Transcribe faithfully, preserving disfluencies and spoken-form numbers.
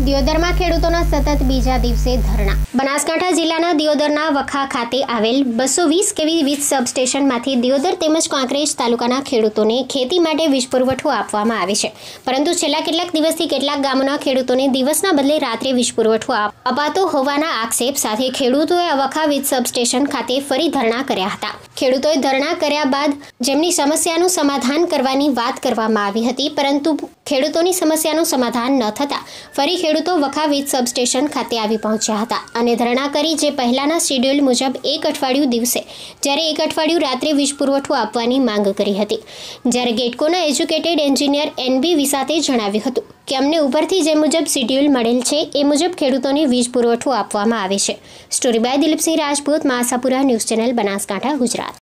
દિયોદરમાં ખેડૂતોના સતત બીજા દિવસે ધરણા। બનાસકાંઠા જિલ્લાના દિયોદરના વખા ખાતે આવેલ બસો વીસ કેવી વીજ સબસ્ટેશનમાંથી દિયોદર તેમજ કાંકરેજ તાલુકાના ખેડૂતોને ખેતી માટે વીજ પુરવઠો આપવામાં આવે છે, પરંતુ છેલ્લા કેટલાક દિવસથી કેટલાક ગામોના ખેડૂતોને દિવસના બદલે રાત્રે વીજ પુરવઠો અપાતો હોવાના આક્ષેપ સાથે ખેડૂતોએ વખા વીજ સબસ્ટેશન ખાતે ફરી ધરણા કર્યા હતા। ખેડૂતોએ ધરણા કર્યા બાદ જેમની સમસ્યાનું સમાધાન કરવાની વાત કરવામાં આવી હતી, પરંતુ ખેડૂતોની સમસ્યાનું સમાધાન ન થતાં ફરી ખેડૂતો વખા વીજ સબસ્ટેશન ખાતે આવી પહોંચ્યા હતા અને ધરણા કરી જે પહેલાના શેડ્યુલ મુજબ એક અઠવાડિયું દિવસે જ્યારે એક અઠવાડિયું રાત્રે વીજ પુરવઠો આપવાની માંગ કરી હતી। જ્યારે ગેટકોના એજ્યુકેટેડ એન્જિનિયર એન બી વિસાતે જણાવ્યું હતું કે અમને ઉપરથી જે મુજબ શેડ્યુલ મળેલ છે એ મુજબ ખેડૂતોને વીજ પુરવઠો આપવામાં આવે છે। Story by Dilipsinh Rajput, Masapura news channel, Banaskantha, Gujarat.